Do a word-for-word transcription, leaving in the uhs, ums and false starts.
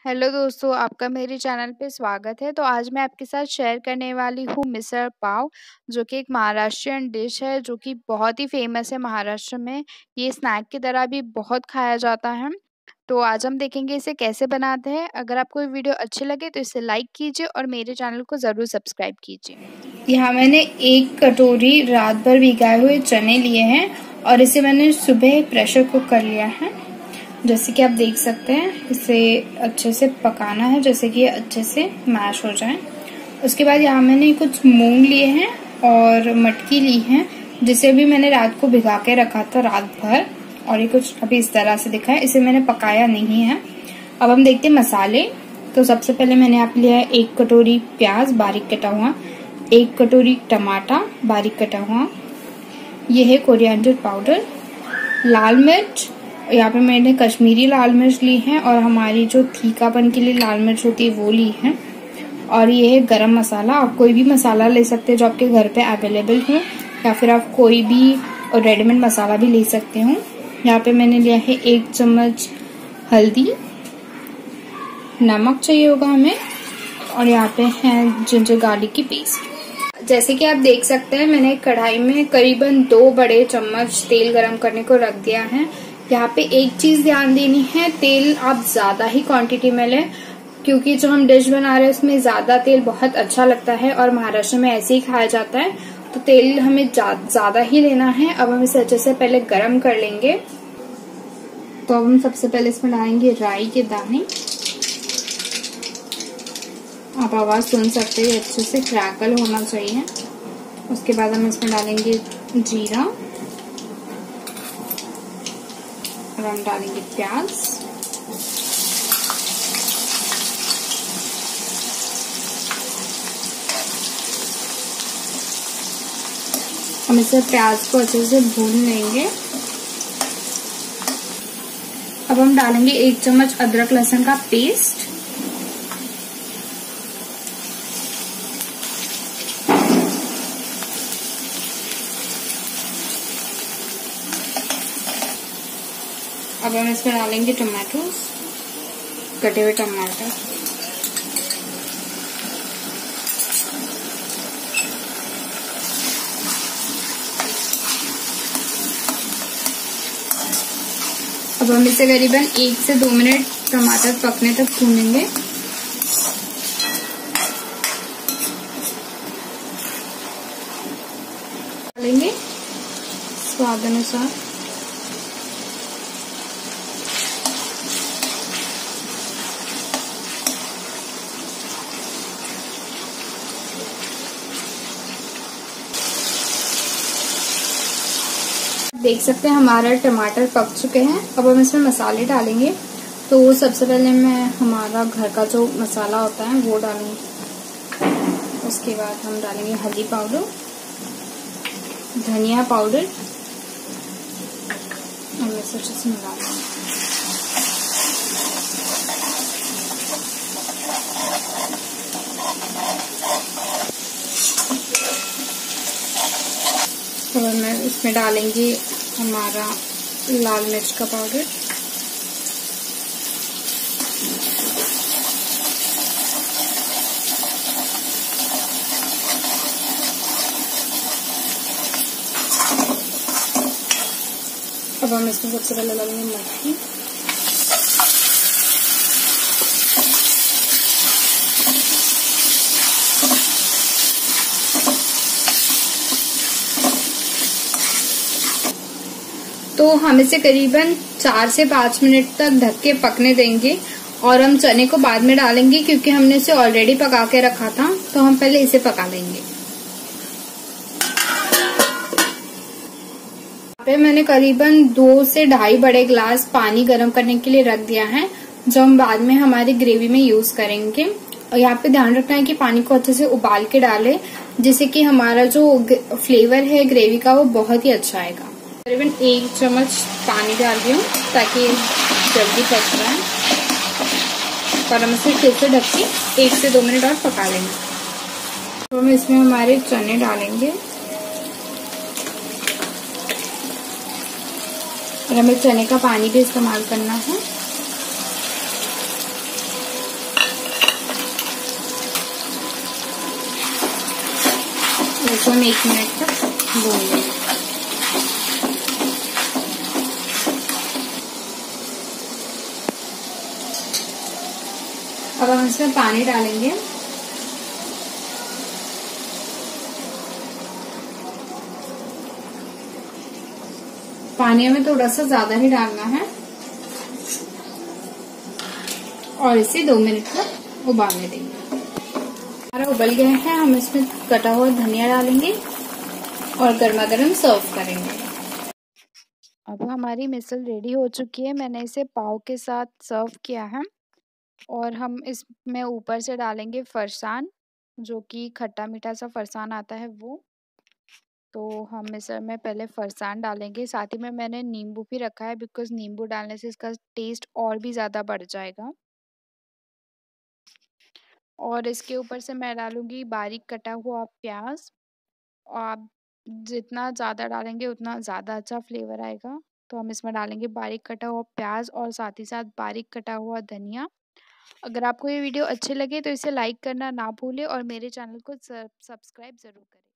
Hello दोस्तों, आपका मेरे चैनल पे स्वागत है। तो आज मैं आपके साथ शेयर करने वाली हूँ मिसल पाव, जो कि एक महाराष्ट्रियन डिश है जो कि बहुत ही फेमस है महाराष्ट्र में। ये स्नैक की तरह भी बहुत खाया जाता है। तो आज हम देखेंगे इसे कैसे बनाते हैं। अगर आपको ये वीडियो अच्छी लगे तो इसे लाइक कीजिए और मेरे चैनल को ज़रूर सब्सक्राइब कीजिए। यहाँ मैंने एक कटोरी रात भर भिगाए हुए चने लिए हैं और इसे मैंने सुबह प्रेशर कुक कर लिया है। जैसे कि आप देख सकते हैं, इसे अच्छे से पकाना है जैसे कि ये अच्छे से मैश हो जाए। उसके बाद यहाँ मैंने कुछ मूंग लिए हैं और मटकी ली है, जिसे भी मैंने रात को भिगा के रखा था रात भर, और ये कुछ अभी इस तरह से दिखा है। इसे मैंने पकाया नहीं है। अब हम देखते हैं मसाले। तो सबसे पहले मैंने यहाँ पे लिया है एक कटोरी प्याज बारीक कटा हुआ, एक कटोरी टमाटर बारीक कटा हुआ, ये है कोरिएंडर पाउडर, लाल मिर्च, यहाँ पे मैंने कश्मीरी लाल मिर्च ली है और हमारी जो तीखापन के लिए लाल मिर्च होती है वो ली है, और ये है गरम मसाला। आप कोई भी मसाला ले सकते हैं जो आपके घर पे अवेलेबल हो, या फिर आप कोई भी रेडीमेड मसाला भी ले सकते हो। यहाँ पे मैंने लिया है एक चम्मच हल्दी, नमक चाहिए होगा हमें, और यहाँ पे है जिंजर गार्लिक की पेस्ट। जैसे कि आप देख सकते हैं, मैंने कढ़ाई में करीबन दो बड़े चम्मच तेल गरम करने को रख दिया है। यहाँ पे एक चीज ध्यान देनी है, तेल आप ज्यादा ही क्वांटिटी में लें, क्योंकि जो हम डिश बना रहे हैं उसमें ज्यादा तेल बहुत अच्छा लगता है और महाराष्ट्र में ऐसे ही खाया जाता है, तो तेल हमें ज्यादा ही लेना है। अब हम इसे अच्छे से पहले गरम कर लेंगे। तो अब हम सबसे पहले इसमें डालेंगे राई के दाने। आप आवाज सुन सकते हैं, अच्छे से क्रैकल होना चाहिए। उसके बाद हम इसमें डालेंगे जीरा और हम डालेंगे प्याज। हम इसे प्याज को अच्छे से भून लेंगे। अब हम डालेंगे एक चम्मच अदरक लहसुन का पेस्ट, अब हम इसमें डालेंगे टमाटोस, कटे हुए टमाटर, अब हम इसे करीबन एक से दो मिनट टमाटर पकने तक भूनेंगे। डालेंगे स्वाद अनुसार, देख सकते हैं हमारा टमाटर पक चुके हैं। अब हम इसमें मसाले डालेंगे। तो सबसे पहले मैं हमारा घर का जो मसाला होता है वो डालूंगी। उसके बाद हम डालेंगे हल्दी पाउडर, धनिया पाउडर, हम इसे अच्छे से मिला लेंगे। अब मैं इसमें डालेंगे हमारा लाल मिर्च का पाउडर, अब हम इसमें सबसे पहले डालेंगे मटकी, तो हम इसे करीबन चार से पाँच मिनट तक ढक के पकने देंगे, और हम चने को बाद में डालेंगे क्योंकि हमने इसे ऑलरेडी पका के रखा था, तो हम पहले इसे पका लेंगे। यहाँ पे मैंने करीबन दो से ढाई बड़े ग्लास पानी गर्म करने के लिए रख दिया है, जो हम बाद में हमारी ग्रेवी में यूज करेंगे। और यहाँ पे ध्यान रखना है कि पानी को अच्छे से उबाल के डालें, जिससे कि हमारा जो फ्लेवर है ग्रेवी का वो बहुत ही अच्छा आएगा। करीबन एक चम्मच पानी डाल रही हूँ ताकि जल्दी पक जाए, और हम इसे फिर से ढक के एक से दो मिनट और पका लेंगे। तो हम इसमें हमारे चने डालेंगे, और हमें चने का पानी भी इस्तेमाल करना है। इसको हम एक मिनट तक भून लेंगे। अब हम इसमें पानी डालेंगे। पानी हमें थोड़ा सा ज्यादा ही डालना है और इसे दो मिनट तक उबालने देंगे। हमारा उबल गया है, हम इसमें कटा हुआ धनिया डालेंगे और गर्मा गर्म सर्व करेंगे। अब हमारी मिसल रेडी हो चुकी है। मैंने इसे पाव के साथ सर्व किया है और हम इसमें ऊपर से डालेंगे फरसान, जो कि खट्टा मीठा सा फरसान आता है वो। तो हम मिसल में पहले फरसान डालेंगे, साथ ही में मैंने नींबू भी रखा है बिकॉज नींबू डालने से इसका टेस्ट और भी ज़्यादा बढ़ जाएगा। और इसके ऊपर से मैं डालूंगी बारीक कटा हुआ प्याज। और आप जितना ज़्यादा डालेंगे उतना ज़्यादा अच्छा फ्लेवर आएगा। तो हम इसमें डालेंगे बारीक कटा हुआ प्याज और साथ ही साथ बारीक कटा हुआ धनिया। अगर आपको ये वीडियो अच्छे लगे तो इसे लाइक करना ना भूलें और मेरे चैनल को सब्सक्राइब ज़रूर करें।